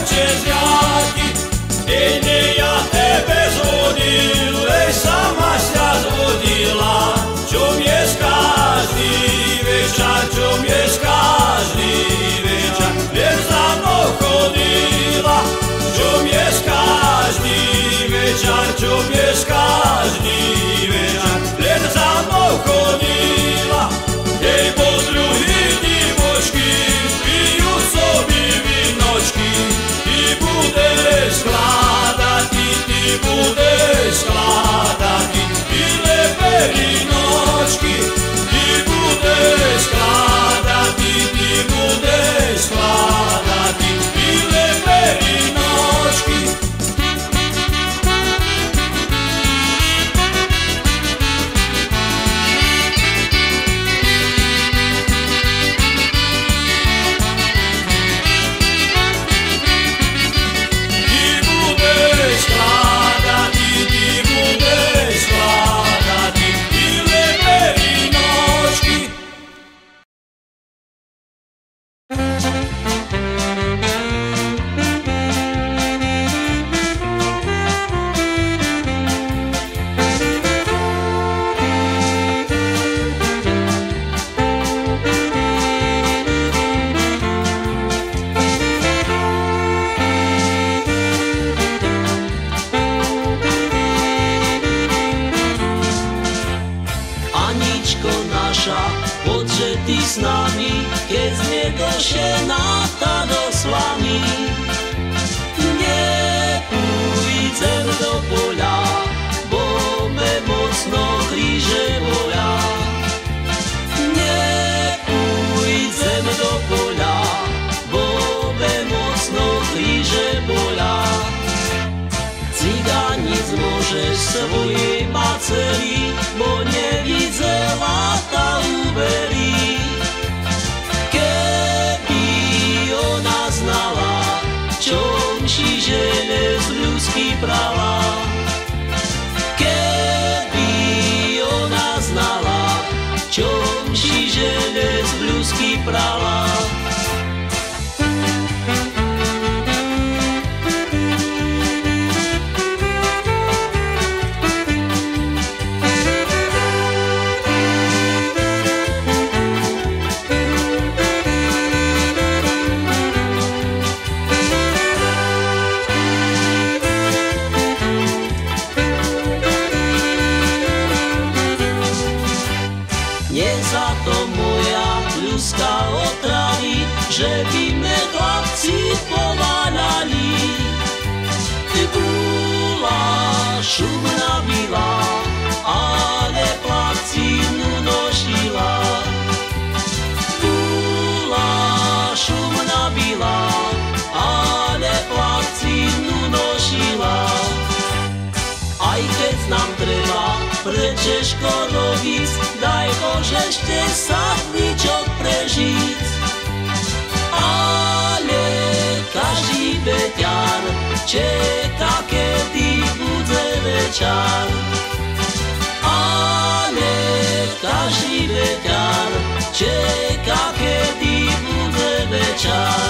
Cezjaki, ej ja tebe zvodil, ej sama sia zvodila, čo mieš každý večer, čo mieš každý večer, len za mnou chodila, čo mieš každý večer, čo mieš každý večer, len za mnou chodila, ej po druhý divočky, pijú sobi vinočky, ty budeš skladať, ty budeš skladať, bíle perinočky, ty budeš skladať, ty budeš skladať, bíle perinočky. S nami, keď sme došená tá do slamy. Nepôjdem do poľa, bo me mocno kríže bolia. Nepôjdem do poľa, bo me mocno kríže bolia. Ciganic môžeš svojej maceri, bo nevidela tá uveri. Čom si žene z ľudský prava, keby ona znala, čom si žene z ľudský prava. Že by me chlapci pováľali. Bola šumná byla, ale placinu nošila. Bola šumná byla, ale placinu nošila. Aj keď nám treba prečeško robiť, daj Bože ešte sa ničok prežiť. Každý beťar čeká, kedy bude večer. Ale každý beťar čeká, kedy bude večer.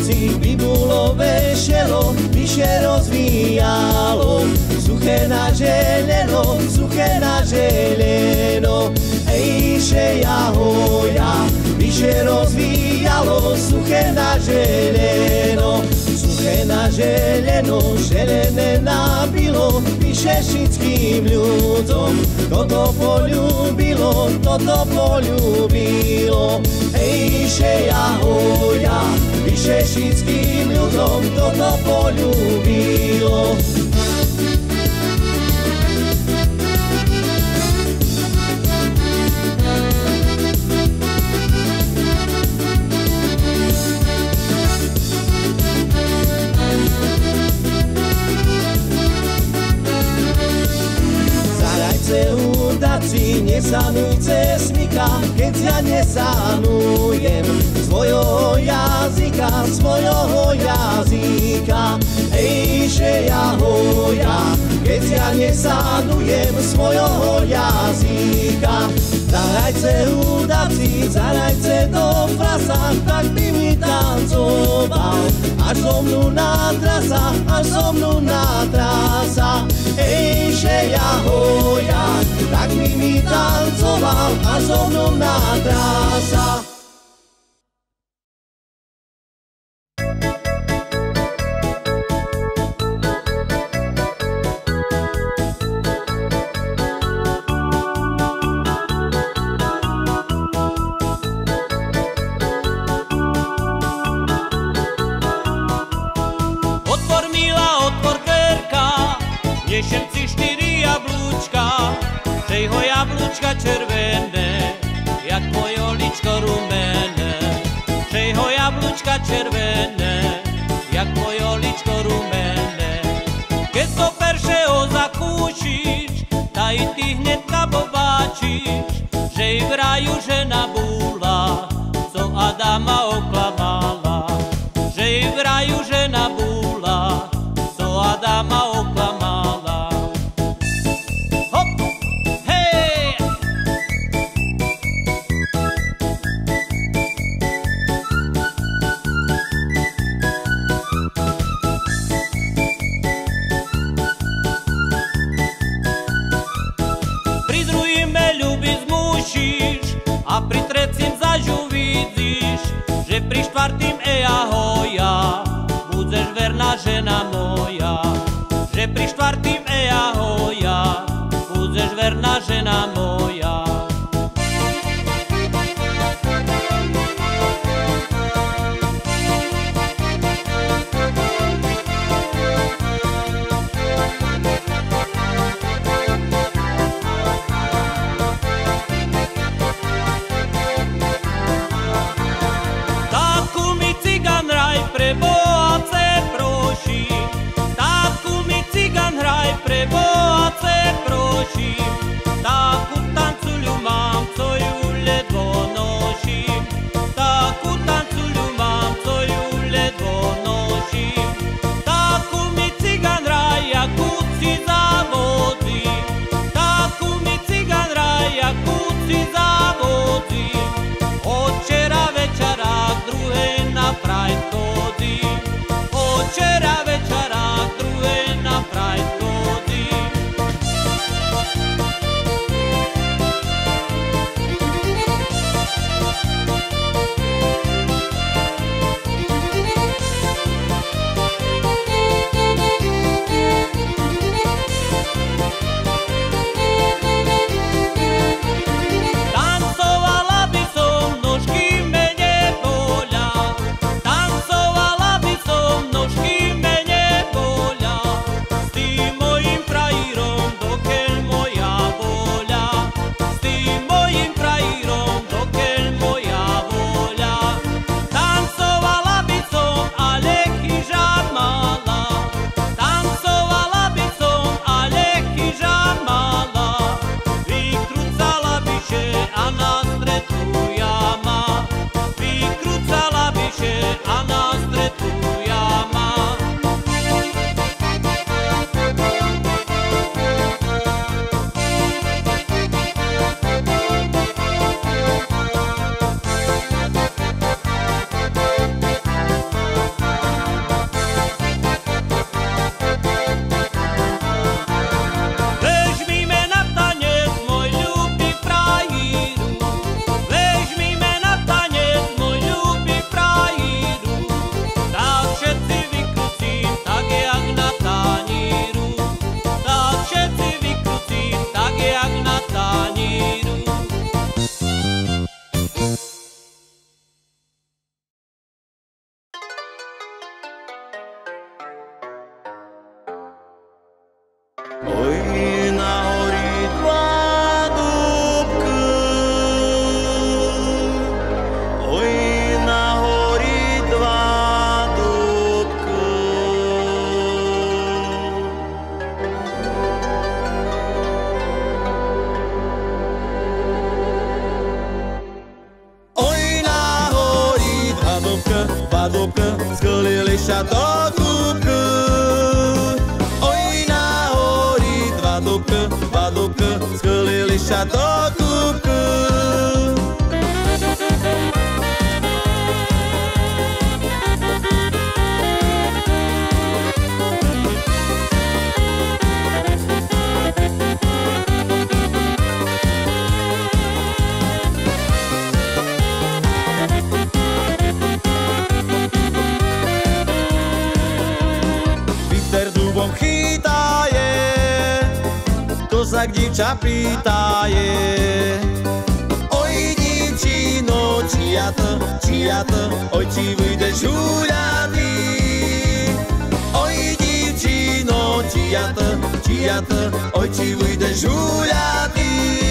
noci bibulové šelo vyše rozvíjalo. Suché na želeno, ejše jahoja, vyše rozvíjalo. Suché na želeno, želené nabilo vyše všetkým ľuďom. Toto poľúbilo, ejše jahoja, vyše všetkým ľuďom toto poľúbilo. Udaci, nesanujte smyka, keď ja nesanujem svojho jazyka. Ejže jahoja, keď ja nesanujem svojho jazyka. Zahrajte udaci, zahrajte do frasa, tak by mi tancoval, až so mnou na trasa, Ejže jahoja, tak by mi tancoval, až so mnou na trasa. Nešem si 4 jablúčka, tejho jablúčka červené, jak moje oličko rumené. Tejho jablúčka červené, jak moje oličko rumené. Keď to peršeho zakúšiš, tá i ty hnedka pobáčiš, že i v raju žena búla, co Adama oklamala. Že i v raju žena búla, co Adama oklamala. A pri trecím zažu vidíš, že pri štvrtým ahoja budeš verná žena moja. Že pri štvrtým ahoja budeš verná žena moja. Pre Boha chce prosím, táku mi cigan hraj, pre Boha chce prosím, táku tancuľu mám, co ju ledvo noším, táku tancuľu mám, co ju ledvo noším, táku mi cigan hraj, jakú si zavodím, táku mi cigan hraj, jakú si zavodím, od včera večera k druhej na Pride chodím, od včera večera k druhej na Pride chodím. Tancovala by som, nožky me nebolia, tancovala by som, nožky me vadobka, sklili sa do kúpku. Oj, na hori vadobka, sklili sa do kúpku. Kozak dívča pýtaje, oj dívčino, čia to, oj či vyjdeš uľady. Oj dívčino, čia to, oj či vyjdeš uľady.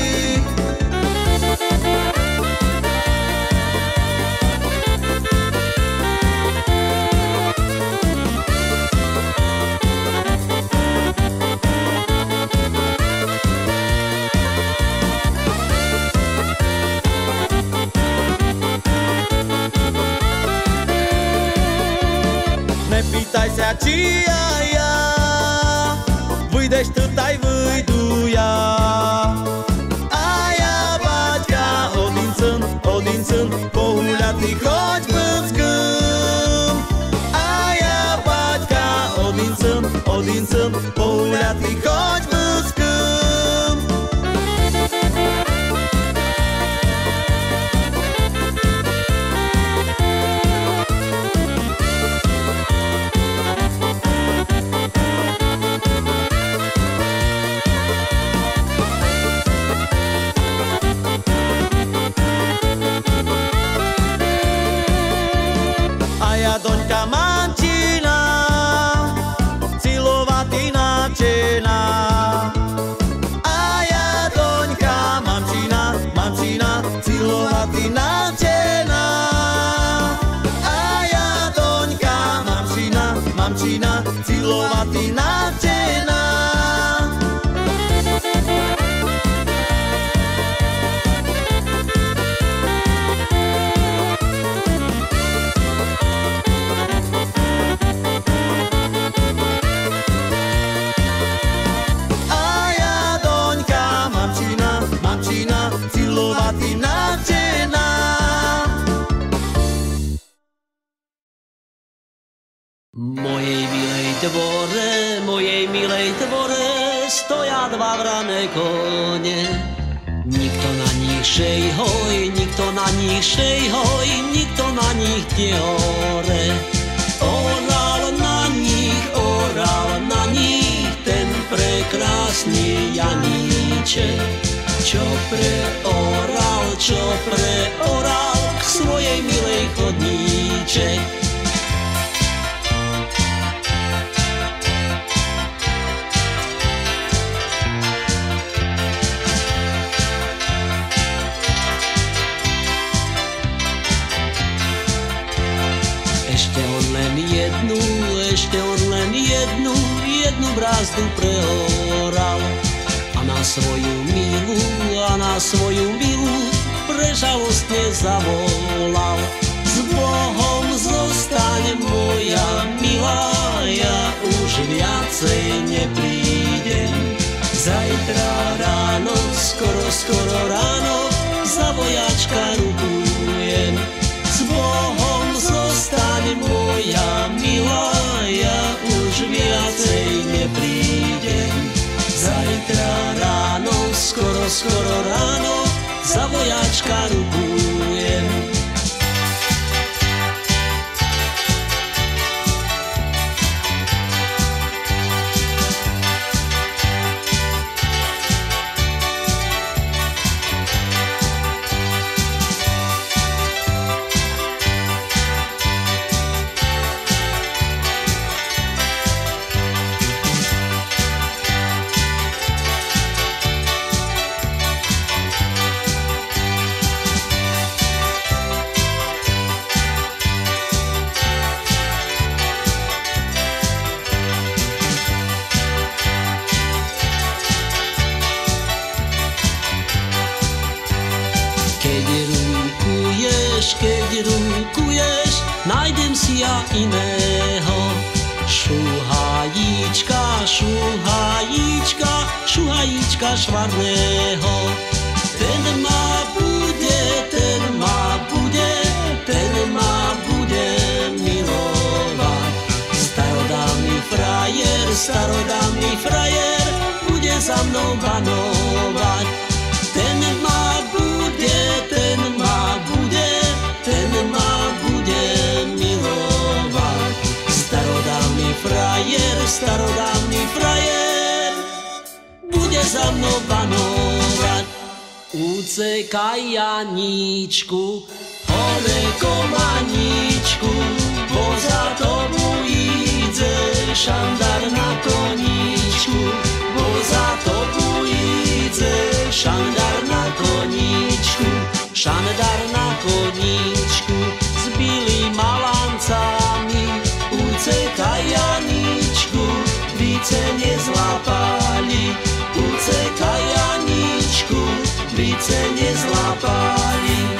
Nepýtaj sa, či ja, vyjdeš tutaj, vyjdu ja. A ja, baťka, odin syn, pohuľatý choď vlckom. A ja, baťka, odin syn, pohuľatý choď vlckom. Doňka mamčina, cilovati načena. A ja doňka mamčina, cilovati načena. A ja doňka mamčina, cilovati načena. Mojej milej dvore stoja dva vrané kone. Nikto na nich šejhoj, nikto na nich šejhoj, nikto na nich tehore. Oral na nich ten prekrásny Janíček. Čo preoral k svojej milej chodníček. Ešte on len jednu brázdu preoral. A na svoju milú prežalostne zavolal. S Bohom zostaň moja milá, ja už viacej neprídem. Zajtra ráno, skoro ráno, za vojačka rukujem. S Bohom zostaň moja milá, ja už viacej neprídem. Zajtra ráno, skoro ráno, za vojačka rukujem. Keď rukuješ, nájdem si ja iného. Šuhajíčka, šuhajíčka, šuhajíčka švarného. Ten ma bude, ten ma bude, ten ma bude milovať. Starodávny frajer bude za mnou banovať. Ten ma bude, ten ma bude, ten ma bude milovať. Starodávny frajer bude za mnou banovať. Ucekaj Janíčku, hore komaničku, bo za tomu ide šandár na koníčku, bo za tomu ide šandár na koníčku, šandár na koníčku s bílými lancami. Ucekaj Janíčku, více nezlapali, ucekaj Janíčku, více nezlapali.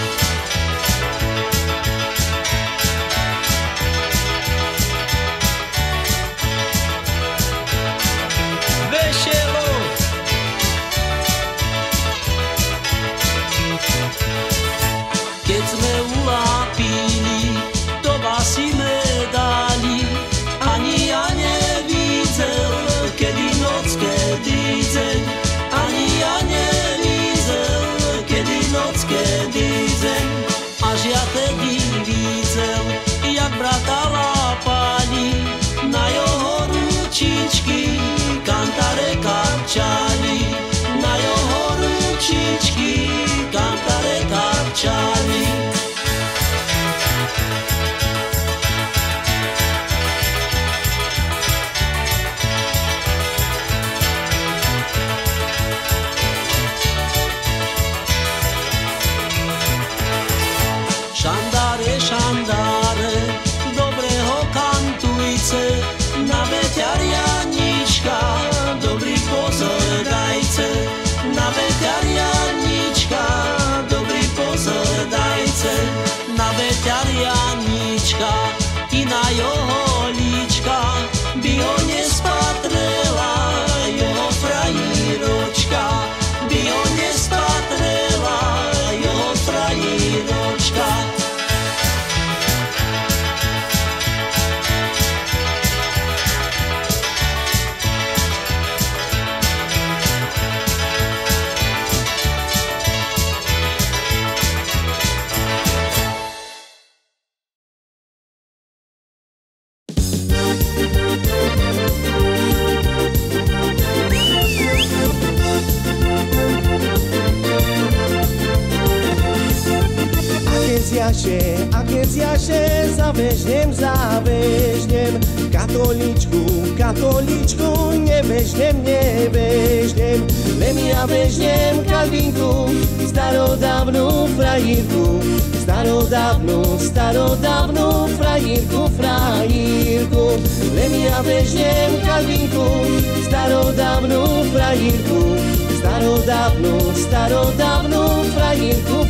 Keď sme ulápili, to basy medali, ani ja nevidel, kedy noc, kedy deň. Ani ja nevidel, kedy noc, kedy deň. Až ja tedy videl, jak brata lápali, na jeho ručičky kantare kapčali, na jeho ručičky kantare kapčali. Šandáre, šandáre, dobre ho kantujce, na veťar Janíčka, dobrý pozor dajce. Na veťar Janíčka, dobrý pozor dajce. Na veťar Janíčka i na jeho líčka by ho nespatrela jeho frajíročka, by ho nespatrela jeho frajíročka. A keď jaše zavežnem, katoličku, nevežnem, len ja vežnem Kalvinku, starodávnu frajírku, starodávnu frajírku, len ja vežnem Kalvinku, starodávnu frajírku, starodávnu frajírku.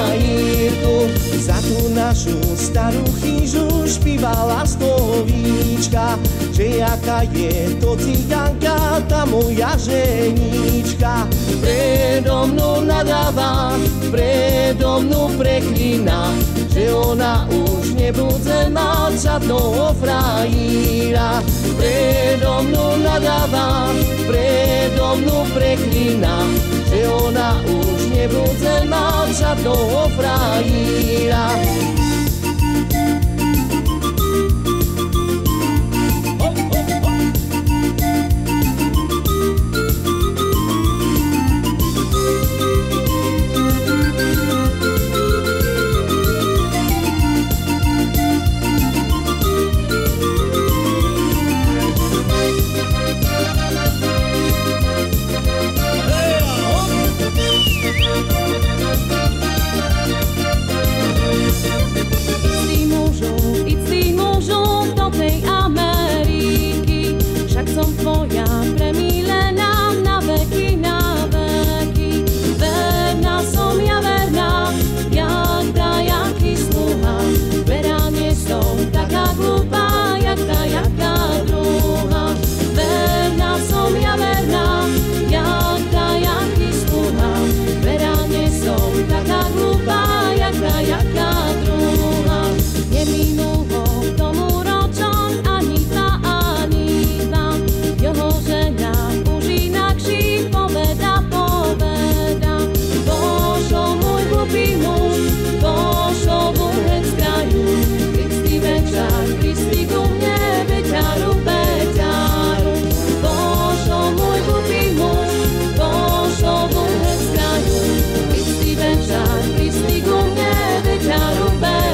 Za tú našu starú chyžu špívala slovíčka, že jaká je to cigánka, tá moja ženička. Predo mnou nadáva, predo mnou preklína, že ona už nebude mať žiadneho frajíra. Predo mnou nadáva, predo mnou preklína, že ona už nebude mať žiadneho frajíra. hlúpa, jaká druhá. Neminul ho k tomu ročom ani dva. Jeho žena už inakší poveda. Božo, môj hlupý muž, Božo, vrhec z kraju, Kristi večer, Kristi ku mne, beťaru. Božo, môj hlupý muž, Božo, vrhec z kraju, Kristi večer, Kristi ku mne, beťaru.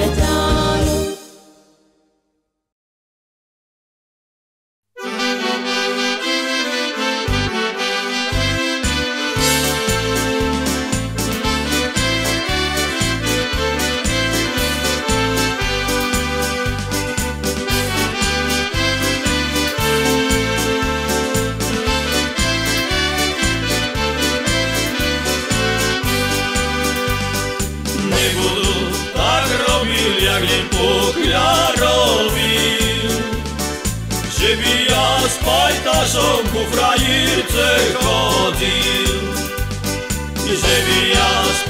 Pajtašom ku frajírce chodil, že by ja s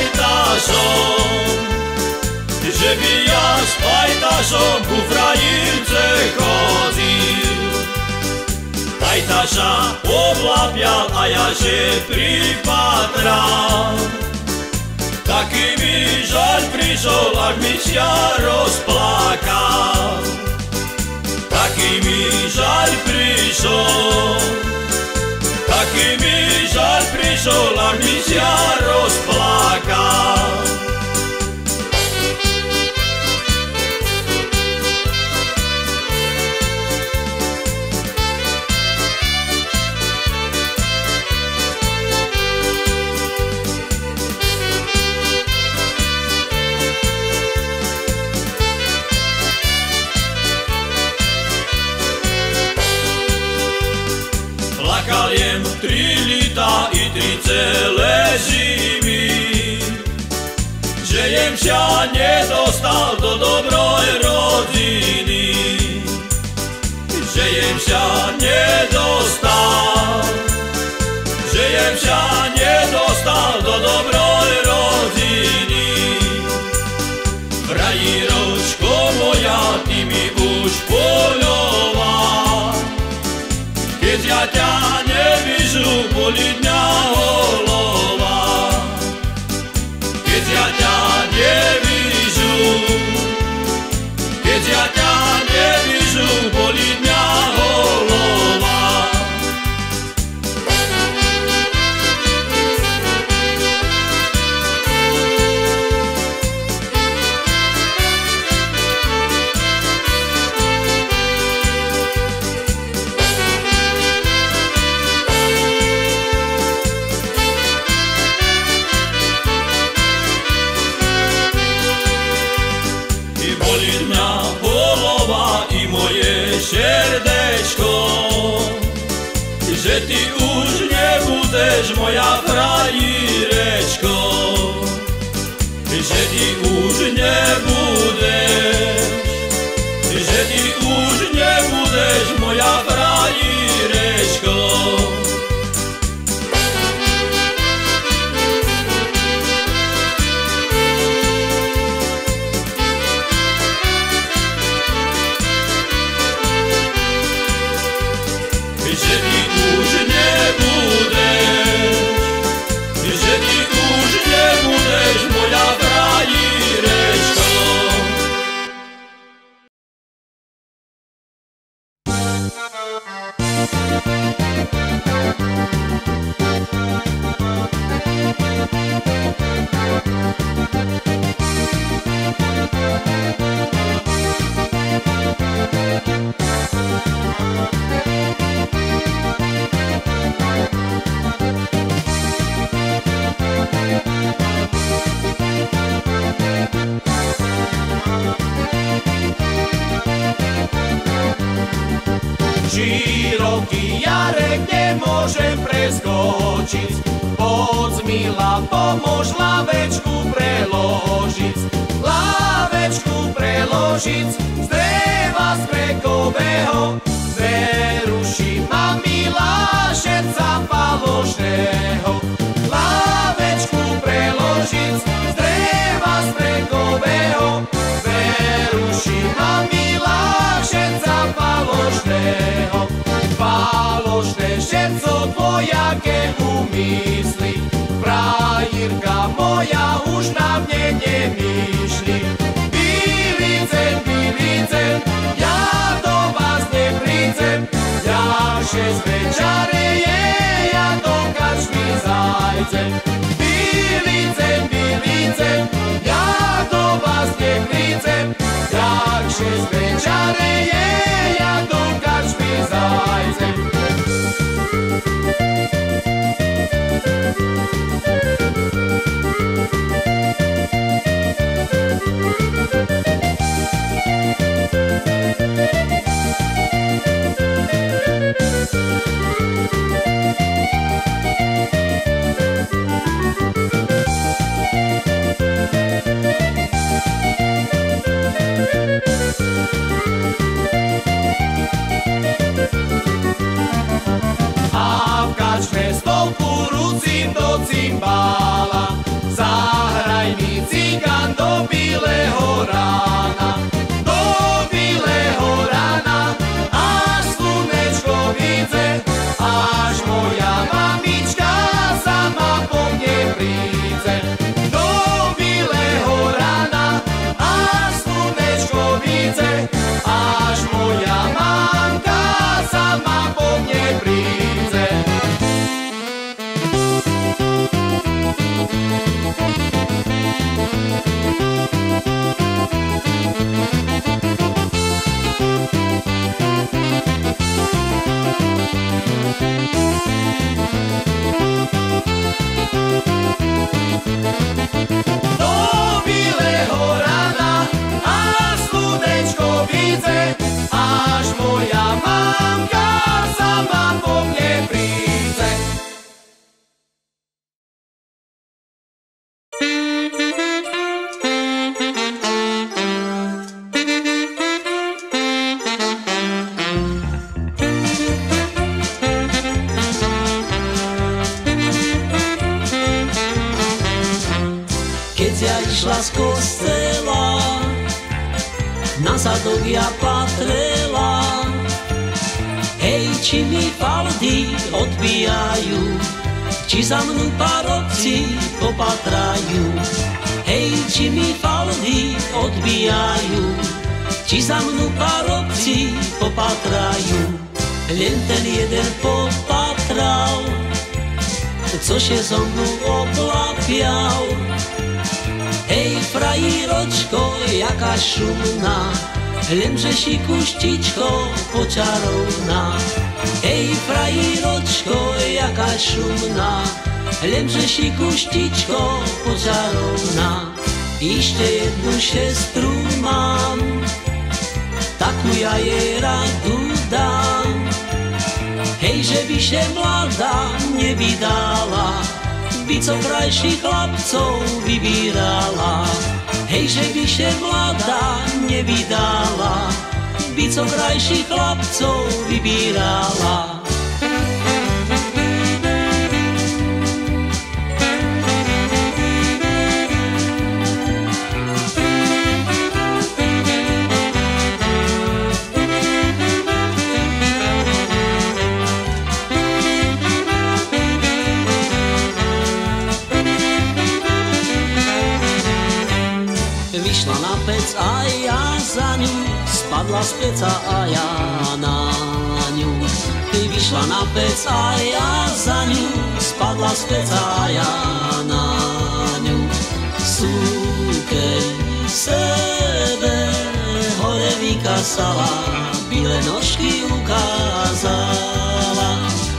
pajtašom ku frajírce chodil. Pajtaša oblapial a ja že pripatral, taký mi žaľ prišol, ak mi ťa rozplakal. Taký mi žaľ prišol, ak mi ťa rozplakal. Plakaliem 3 lita i 3 celé zimy, že jem ťa nedostal do dobrej rodiny, že jem ťa nedostal do dobrej rodiny. Frajíročko moja, ty mi už poľoval, keď ja ťa nevyžu, boli dňa holova. Keď ja ťa nevyžu, boli dňa holova. Srdečko, že ty už nebudeš moja frajírečko, že ty už nebudeš moja frajírečko. Široký jarek nemôžem preskočiť, poď Mila, pomôž lavečku preložiť. Lavečku preložiť z dreva smrekového, zveruší ma Mila všetca falošného. Lavečku preložiť z dreva moja už na mne nemýšli. Bílicem, ja do vás neprídem, ďalšie zvečareje, ja do kačmy zájdem. Bílicem, ja do vás neprídem, ďalšie zvečareje, ja do kačmy zájdem. A v kačme stolku rucím do cymbála, zahraj mi cigán do bieleho rána. Do bieleho rána, až slunečko vidze, až moja mamička sama po mne príde. Do bieleho rána, až slunečko vidze, až moja mamka sama po mne príde. Do bieleho rána, až slunečko vidze, až moja mamka sama po mne príde. Keď ja išla z kostela, na zadok ja patrela, hej, či mi faldy odbijajú, či za mnou parobci popatrajú. Hej, či mi faldy odbijajú, či za mnou parobci popatrajú. Len ten jeden popatral, což je so mnou oblapial. Hej, frajíročko, jaká šumná, lenže šikuštičko počarovná. Hej, frajíročko, jaká šumná, lenže šikuštičko počarovná. Ešte jednu šestru mám, takú ja jej radu dám. Hej, že by še mladá nevydala, by co krajších chlapcov vybírala. Hej, že by še mladá nevydala, by co krajších chlapcov vybírala. Vyšla na pec a ja za ňu, spadla z peca a ja na ňu. Vyšla na pec a ja za ňu, spadla z peca a ja na ňu. Súkeň sebe hore vykasala, bíle nožky ukázala.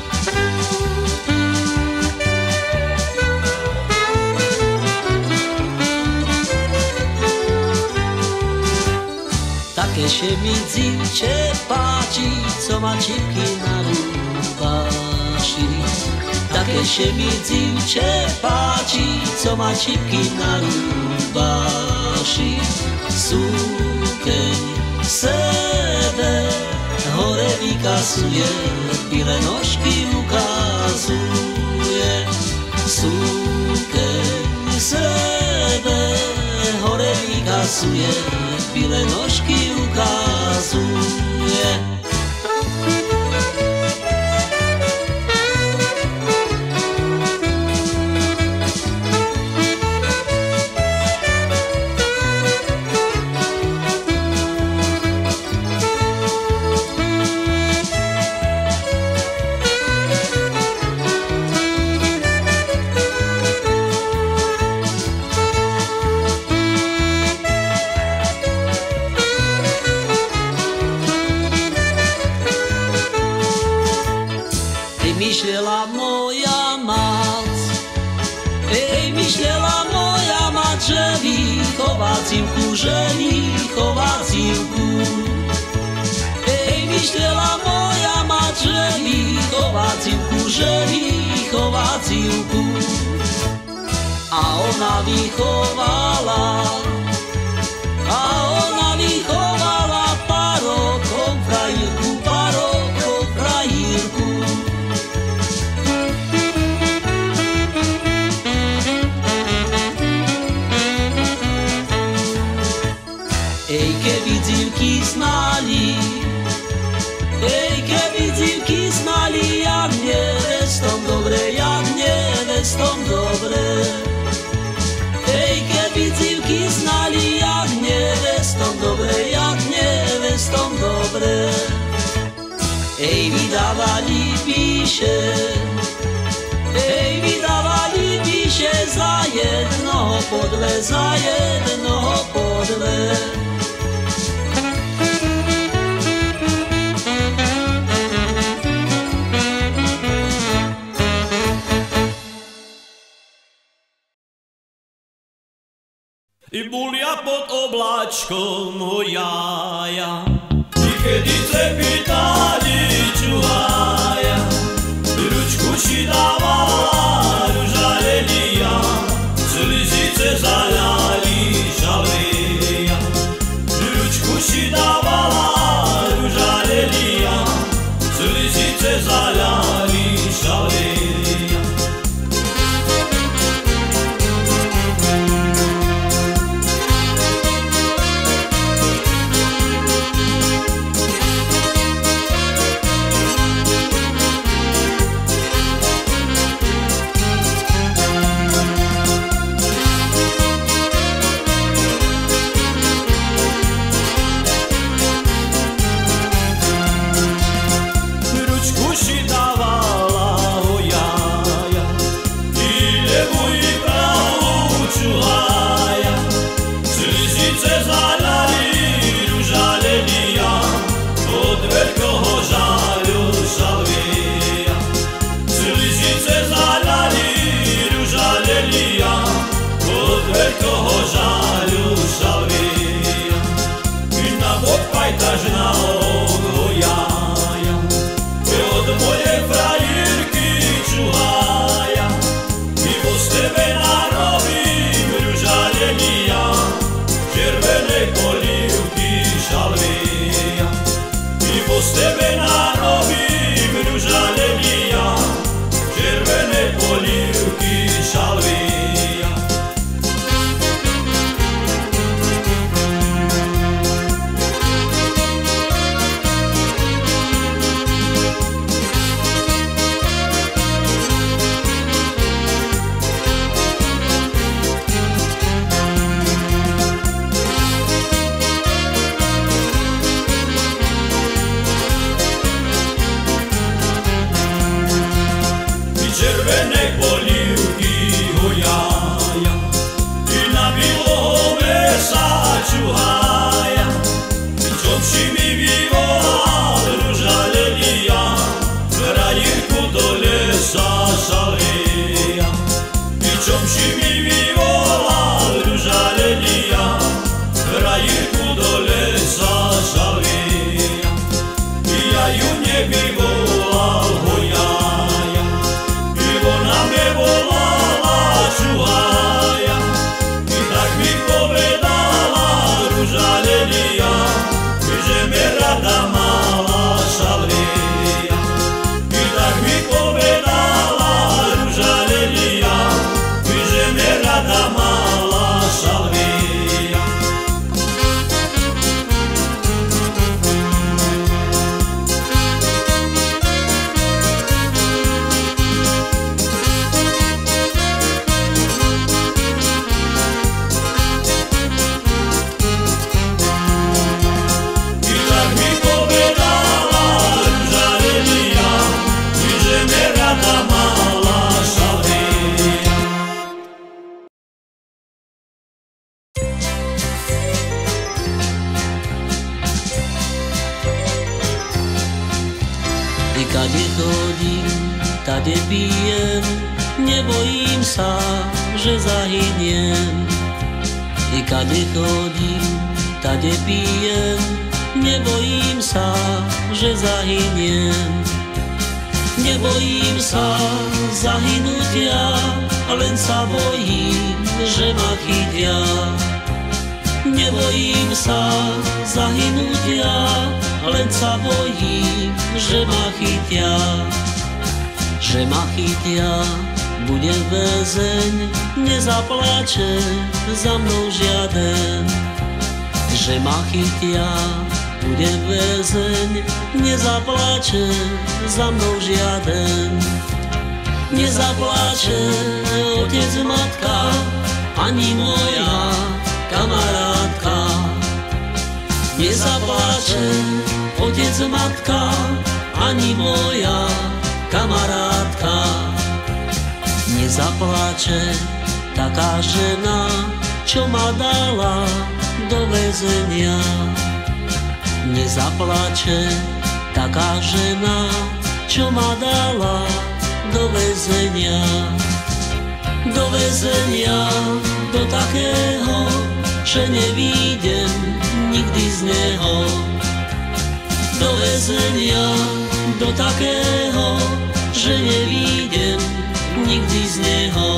Také še mi dzivče páči, co má čipky na rúbaši. Také še mi dzivče páči, co má čipky na rúbaši. Súkeň sebe hore vykasuje, bíle nožky ukazuje. Súkeň sebe hore vykasuje, bíle nožky ukazuje. a ona vychovala pár rokov frajírku. Keby dzivky znali, jak nevestom dobre. Keby dzivky znali, jak nevestom dobre. Vydávali píše za jednoho podle. I bulia pod obláčkom hojája, i kedy se pýtali čuhája, ručku si dávala ružalelia, slzice zaľali žaleja. Ručku si dávala ružalelia, slzice zaľali žaleja. Veľkoho žaľu žalvia, i na bok pajtaž na hojája, od mojej frajírky čuhája, i vo stebe narobím ružalenia, červenej polívky žalvia, i vo stebe narobím ružalenia, červenej polívky žalvia. Červenej polívky hojája, i na biloho mesa čuhája, čom si mi vyvolal ružalelia, frajírku do lesa žaleja. I čom si mi vyvolal ružalelia, frajírku do lesa žaleja. I ja ju nevyvolal hojája, ona me volala čuhája, i tak mi povedala ružalelia, že me rada mala žalvia. I tak mi povedala ružalelia, že me rada mala žalvia. Kade chodím, tade pijem, nebojím sa, že zahyniem. I kade chodím, tade pijem, nebojím sa, že zahyniem. Nebojím sa zahynutia, len sa bojím, že ma chytia. Nebojím sa zahynúť ja, len sa bojím, že ma chytia. Že ma chytia, bude väzeň, nezaplače za mnou žiaden. Že ma chytia, bude väzeň, nezaplače za mnou žiaden. Nezaplače otec, matka, ani moja kamarátka. Nezaplače otec, matka, ani moja kamarátka. Nezaplače taká žena, čo ma dala do väzenia. Nezaplače taká žena, čo ma dala do väzenia. Do väzenia, do takého, že nevídem nikdy z neho. Do väzenia, do takého, že nevídem nikdy z neho.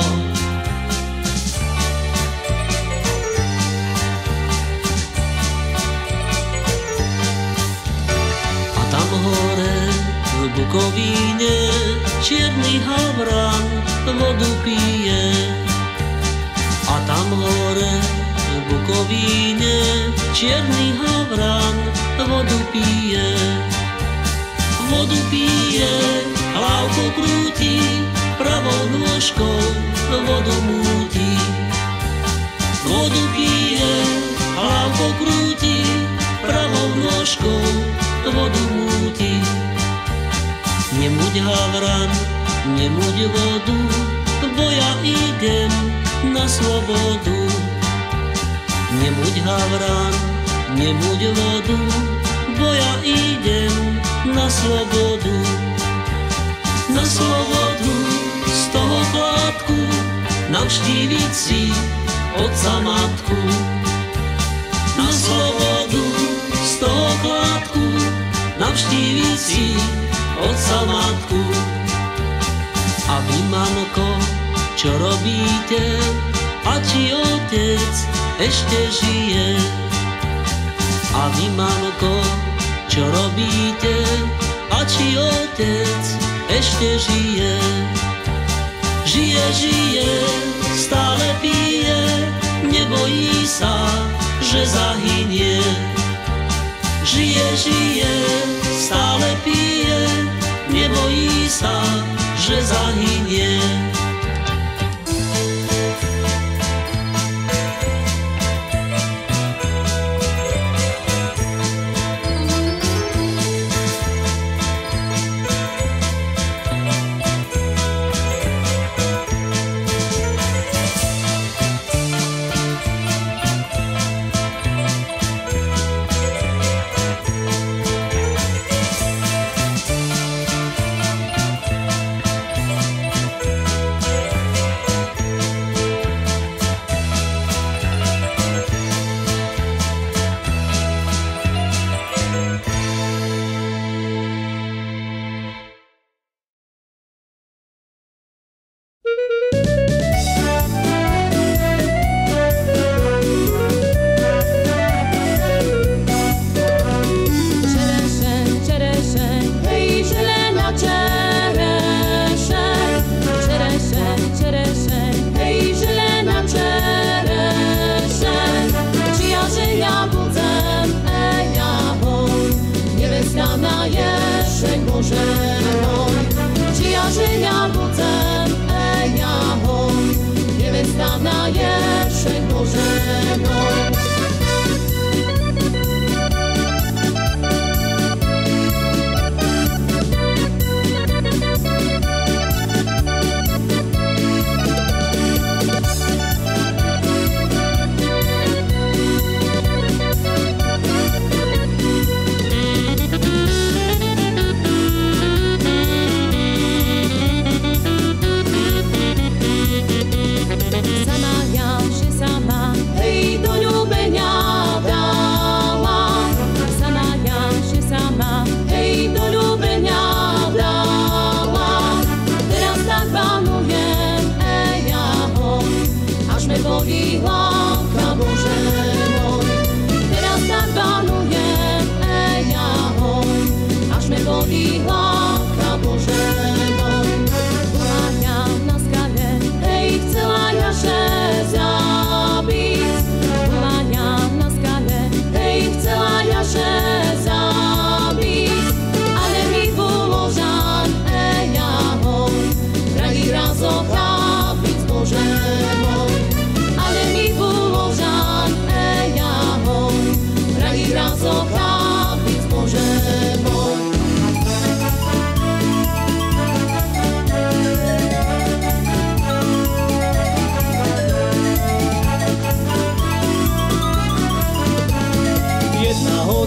A tam hore v Bukovíne čierny havran vodu pije. A tam hore v Bukovíne čierny havran vodu pije. Vodu pije, hlavko krúti, pravou nôžkou vodu múti. Vodu pije, hlavko krúti, pravou nôžkou vodu múti. Nemuď havran, nemuď vodu, bo ja idem na slobodu. Nemuď havran, nemuď vodu, bo ja idem na slobodu. Na slobodu z toho kládku, navštíviť si otca matku. Na slobodu z toho kládku, navštíviť si otca matku. A vy, manko, čo robíte? A či otec ešte žije? A vy, manko, čo robíte? A či otec ešte žije? Žije, žije, stále pije, nebojí sa, že zahynie. Žije, žije, stále pije, nebojí sa, že zahynie.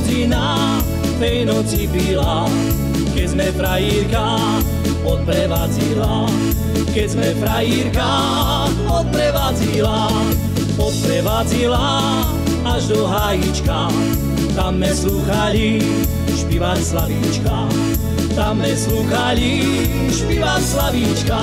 hodzina tej noci byla, keď sme frajírka odprevadzila, keď sme frajírka odprevadzila až do Hajíčka. Tam me slúchali špívať Slavíčka, tam me slúchali špívať Slavíčka.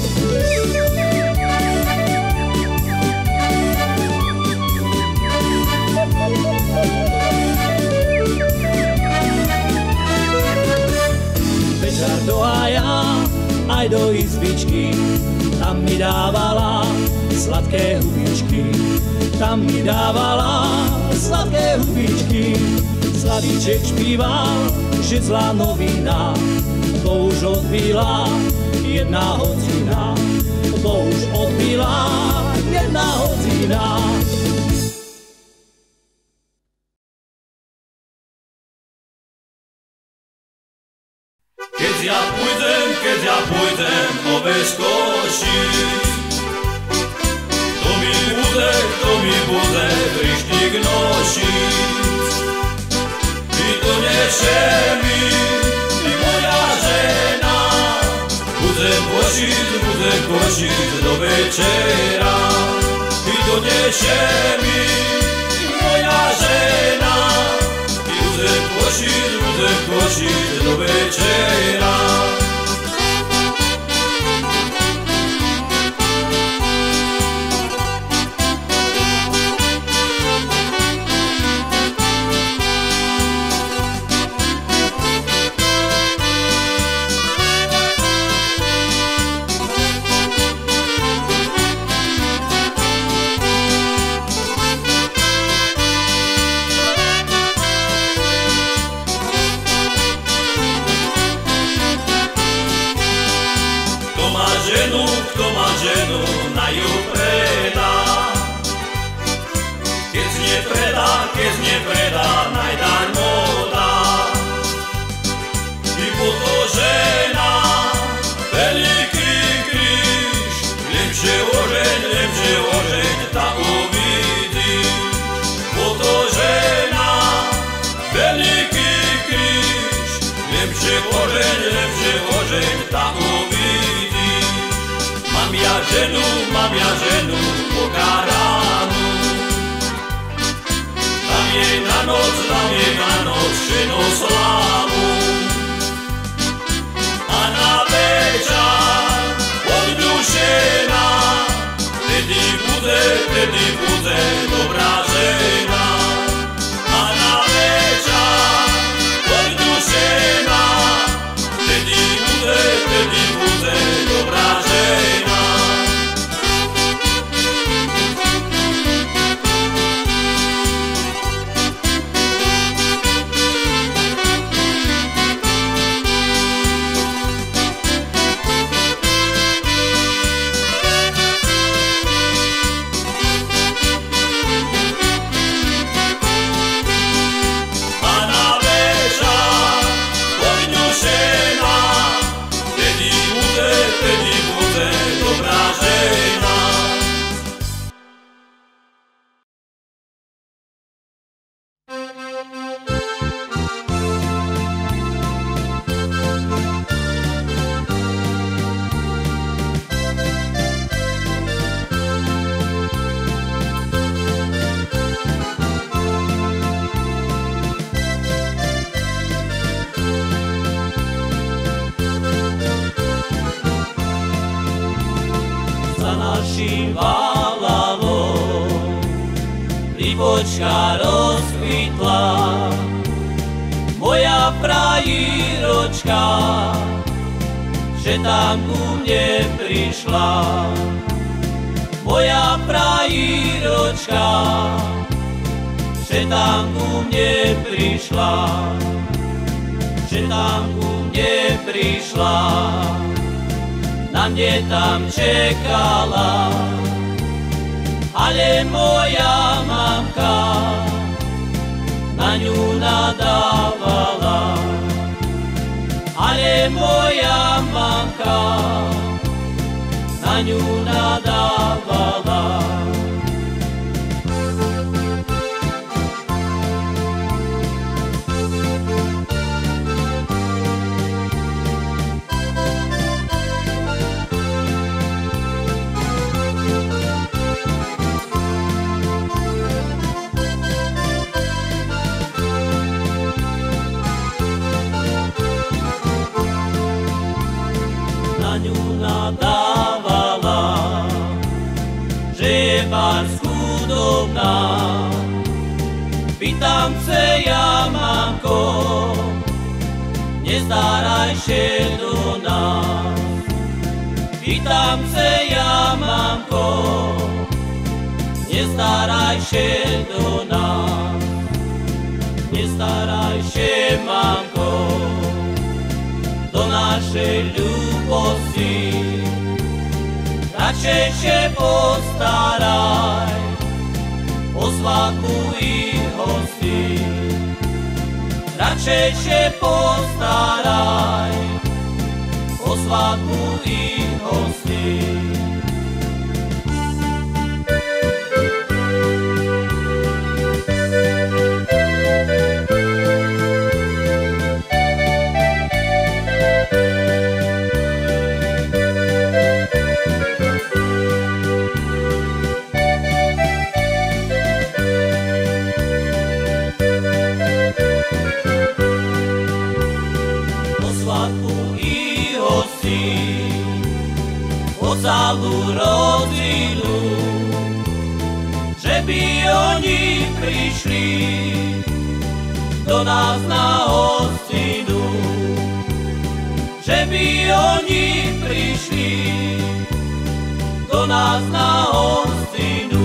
Večer do hája, aj do izbičky, tam mi dávala sladké hubičky, tam mi dávala sladké hubičky. Slavíček špíval, že zlá novina, to už odbila 1 hodina, to už odbila 1 hodina. Keď ja pôjdem oveľ košiť, to mi bude kryštík nosiť. Ty to nesie mi, ty moja žena, budem košiť do večera. Ty to nesie mi, ty moja žena, ty budem košiť do večera. Kto má ženu, na ju predá. Keď nepredá, najdarmo dá. I potom žena, veľký kríž, lepšie ožeň, tá uvidíš. Potom žena, veľký kríž, lepšie ožeň, tá uvidíš. Mám ja ženu pokáranú, dám jej na noc ženu slávu. A na večer oddušená, vtedy bude dobrá žena. A na večer oddušená, vtedy bude dobrá žena. Libočka rozkvitla, moja frajíročka, že tam ku mne prišla. Moja frajíročka, že tam ku mne prišla, že tam ku mne prišla, na mne tam čekala. Ale moja mamka na ňu nadávala. Ale moja mamka na ňu nadávala. Pytam se ja, mamko, nestaraj się do nas. Pytam se ja, mamko, nestaraj się do nas. Nestaraj się, mamko, do naszej lubosti. Raczej się postaraj o svadbu i hosti. Raczej się postaraj o svadbu i hosti. O celú rodinu, že by oni prišli do nás na hostinu, že by oni prišli do nás na hostinu.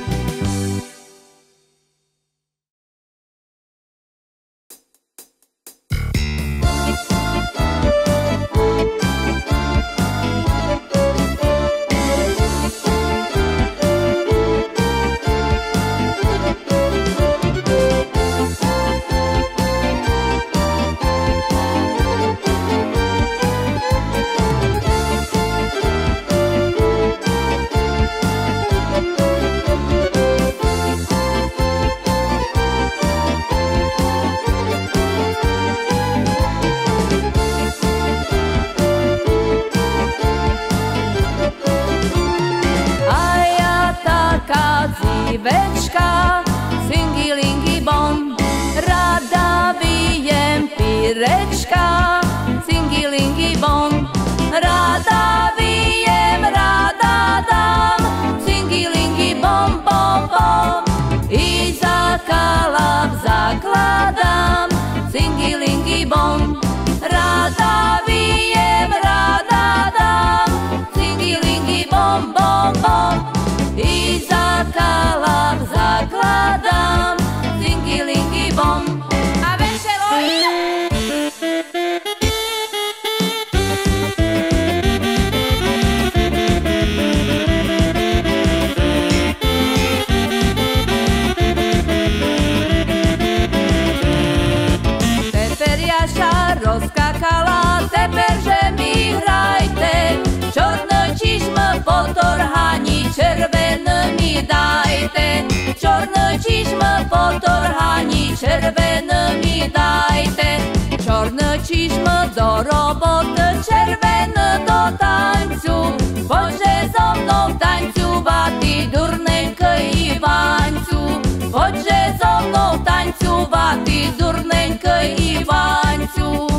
Večka, singilingi bom, rada vijem pirečka, singilingi bom, rada vijem, rada dam, singilingi bom, bom, bom, i za kalab zakladam, singilingi bom, rada vijem, rada dam, singilingi bom, bom, bom, i za kalab zakladam, singilingi bom. A veselo Teper jaša rozkakala, teper že mi hrajte, čorno čižmo potorhani, červen mi dajte, čorno čižmo potorhani, červen mi dajte, čorno čižmo do roboty, červen do tańcu, poďže so mnou tańcovati, durnenko Ivancu, poďže so mnou tańcovati, durnenko Ivancu.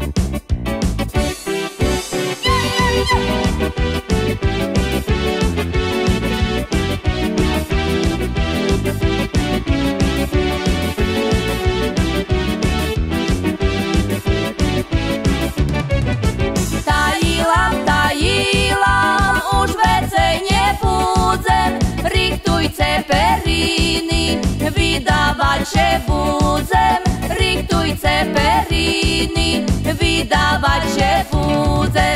Tajilam, už vecej nebudem, richtujce periny, vydávať že budem, richtujce periny, vydávať že budem.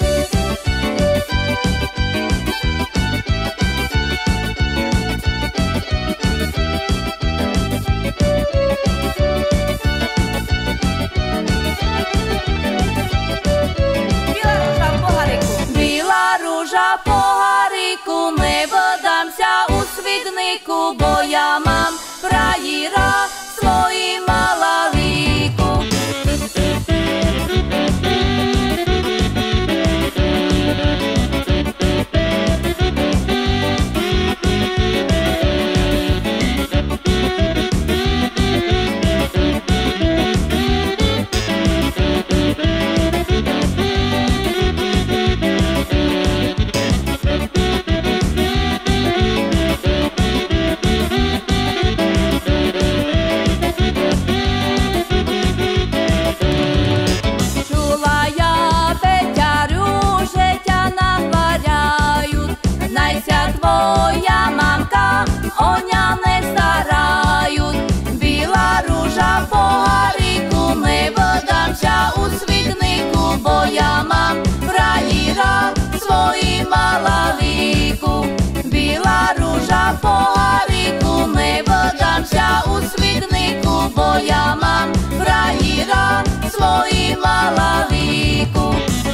Pohariku, nebo damся u svidniku, bo ja mam frajira svojim malaliku. ja mám frajira svoji malaliku. Bila ruža v poháriku, nebodám ťa u svidniku, bo ja mám frajira svoji malaliku.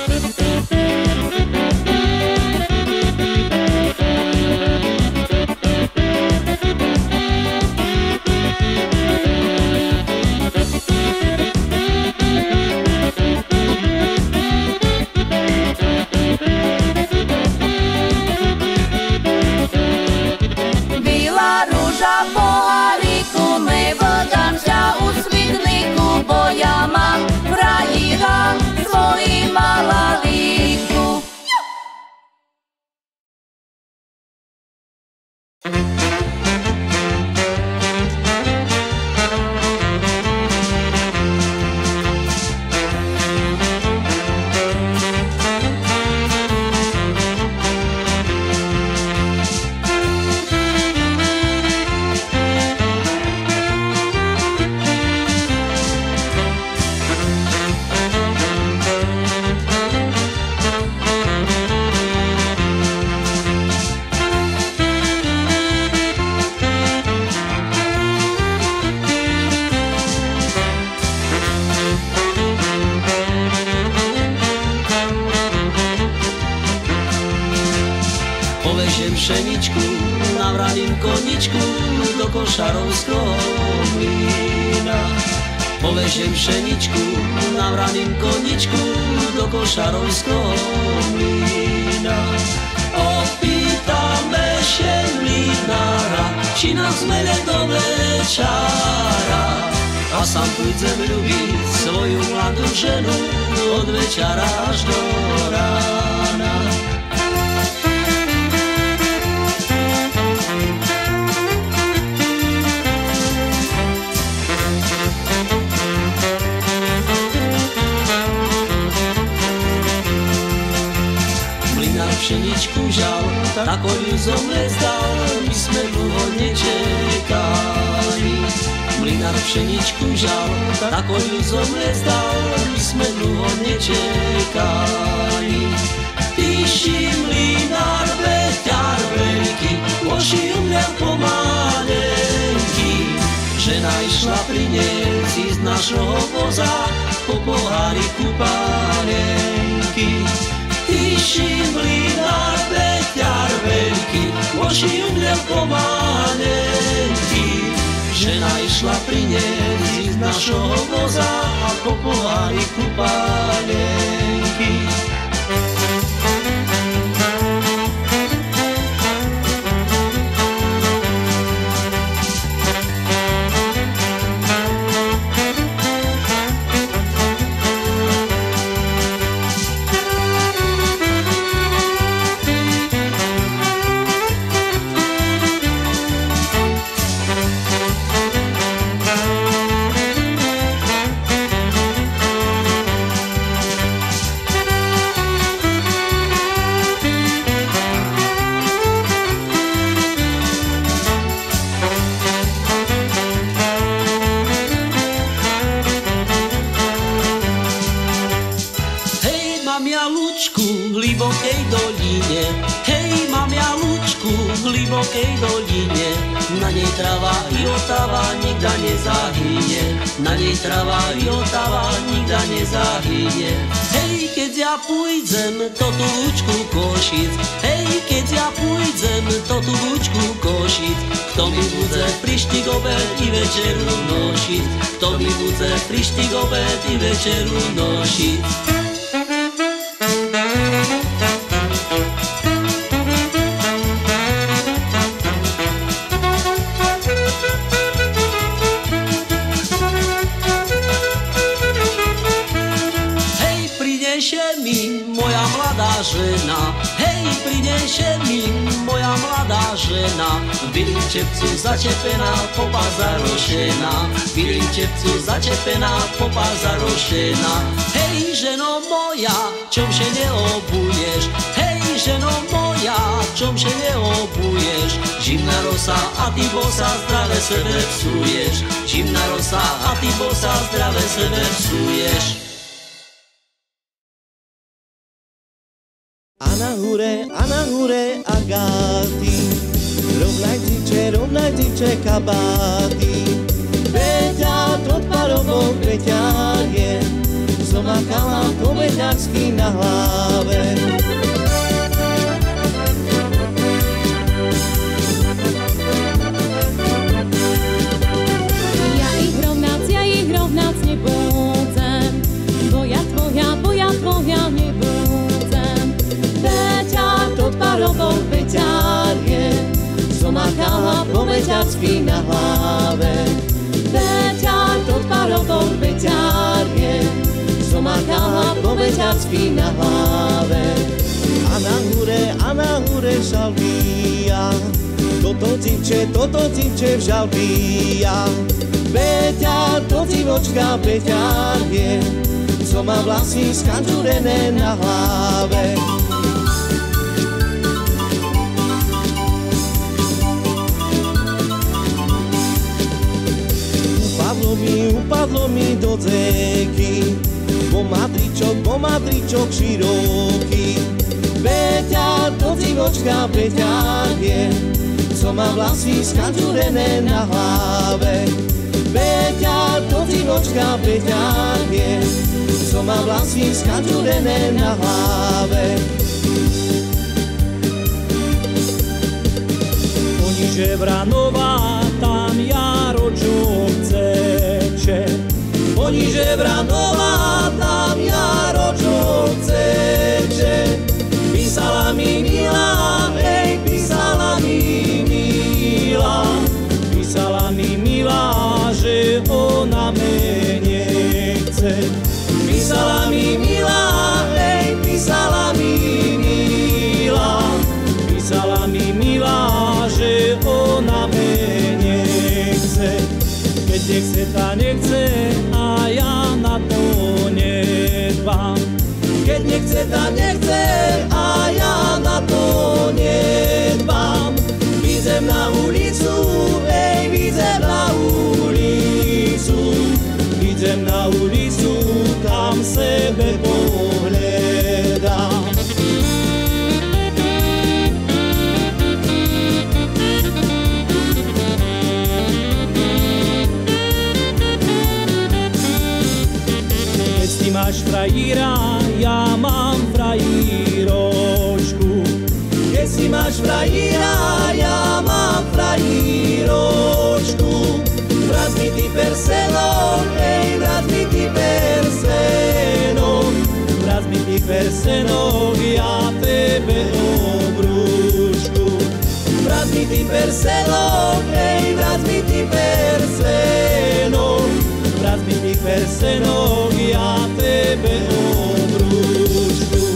Povežem pšeničku, navraním koničku do košarovského mlýna. Povežem pšeničku, navraním koničku do košarovského mlýna. Opýtame še mlýnára, či nás zmele do večera. A sám pôjdem ľúbiť svoju mladú ženu od večera až do rána. Pšeničku žal, tak on ju zomle zdal, my sme dlho nečekali. Mlynár pšeničku žal, tak on ju zomle zdal, my sme dlho nečekali. Tyši mlynár, veťar veľký, oši umľal pomalenky. Žena išla priniesť z našho voza po poháriku panenky. Tyši mlynár, veťar veľký, oši umľal pomalenky. Žena išla priniesť z našho voza po poháriku panenky. Mám ja lúčku v hlibokej doline, hej, mám ja lúčku v hlibokej doline. Na nej trava i otáva nikda nezahynie, na nej trava i otáva nikda nezahynie. Hej, keď ja pôjdem to tú lúčku košiť, hej, keď ja pôjdem to tú lúčku košiť, kto mi bude prištík obed i večeru nošiť, kto mi bude prištík obed i večeru nošiť. Prinesie mi moja mladá žena, hej, prinesie mi moja mladá žena. V bylým čepcu začepená, popa zarošená, v bylým čepcu začepená, popa zarošená. Hej, ženo moja, čomže neobuješ, hej, ženo moja, čomže neobuješ. Zimná rosa a ty bosa zdravé sebe psuješ, zimná rosa a ty bosa zdravé sebe psuješ. A na hore Agaty, rovnaj dziewczę kabaty. Beťa trot parobok beťar je, zomakala po beťarsky na hlave. Ja ich rovnác nebudem, bo ja tvoja nebudem. Beťa trot parobok beťar je, zomakala po beťarsky na hlave. Beťa trot parobok beťar je, zomakala po beťarsky na hlave. A na hore žalbia, toto dzivče v žalbia. Beťa, to dzivočka beťar je, co má vlasy skančurené na hlave. Upadlo mi do dzeky, po madričok široký. Beťa, to dzivočka beťar je, co má vlasy skančurené na hlave. Beťa, to dzivočka beťar je, co má vlasy skančurené na hlave. Poniže Vranová, tam Jaročo chceče. Poniže Vranová, tam Jaročo chceče. Písala mi milá, hej, písala mi milá. Písala mi milá, že ona mene chce. Písala mi milá, hej, písala mi milá. Písala mi milá, že ona mene chce. Keď nechce, tá nechce a ja na to nedbám. Keď nechce, tá nechce a ja na to nedbám. Vyjdem na ulicu, hej, vyjdem na ulicu. Vyjdem na ulicu, tam sebe pohľadám. Keď ty máš frajíra, ja mám frajíročku. Keď si máš frajíra, ja mám frajíročku. Vrat mi ty perseno, hej, vrat mi ty perseno. Vrat mi ty perseno, ja tebe obrúčku. Vrat mi ty perseno, hej, vrat mi ty perseno. Vrat mi ty perseno, ja tebe obrúčku.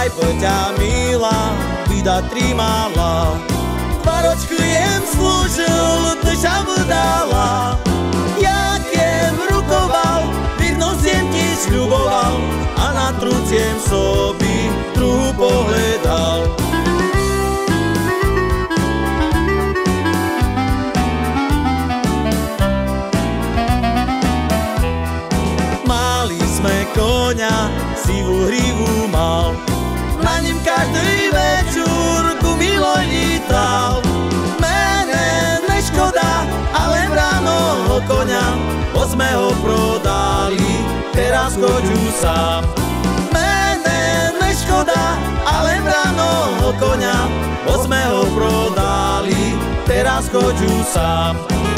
aj ťa milá, vida trimala. 2 ročky jem slúžil, duša vydala. Jak jem rukoval, viernosť jem ti sľuboval, a na truciem sobi druhú pohľadal. Mali sme koňa, sivú hrivu mal, na ním každý večer gumilo lítal. Mene neškoda, ale ráno koňa, bo sme ho prodali, teraz chodžu sám. Mene neškoda, ale ráno koňa, bo sme ho prodali, teraz chodžu sám.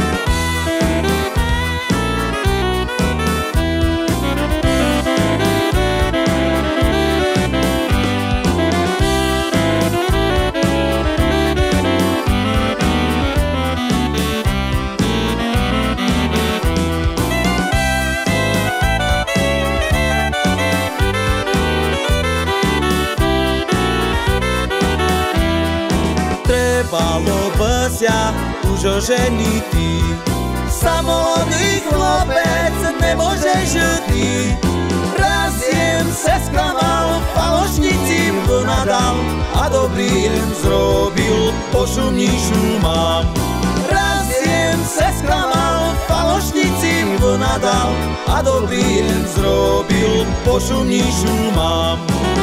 Trebalo by sa už oženitý, samolodný chlopec nemôže žiť. Raz jem se sklamal, falošnici vynadal, a dobrý jem zrobil, pošumníšu mám. Raz jem se sklamal, falošnici vynadal, a dobrý jem zrobil, pošumníšu mám.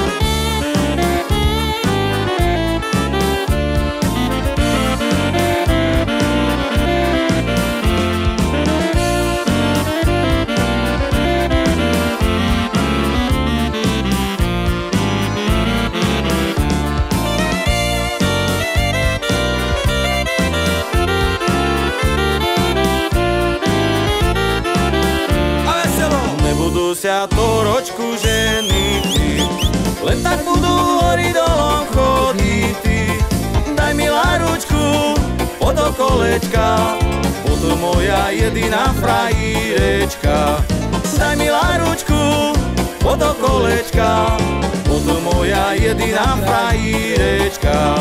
Sa to ročku ženity, len tak budú hori dolom chodity. Daj milá ručku pod okolečka, budu moja jediná frajírečka. Daj milá ručku pod okolečka, budu moja jediná frajírečka.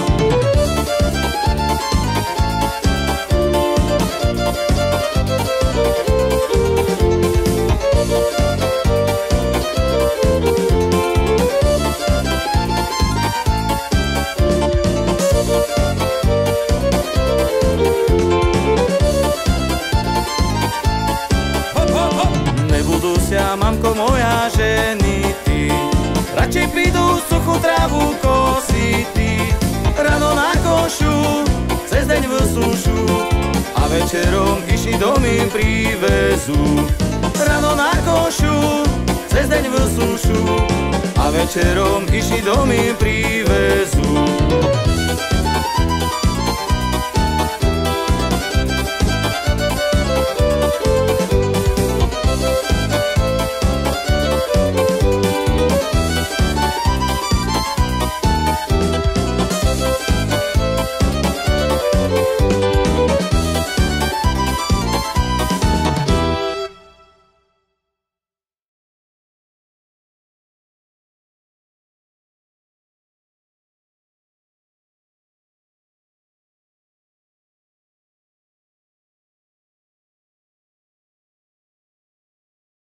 Mamko moja ženity, radšej prídu suchú trávu kosity. Ráno na košu, cez deň vysušu, a večerom išli domy privezú. Ráno na košu, cez deň vysušu, a večerom išli domy privezú.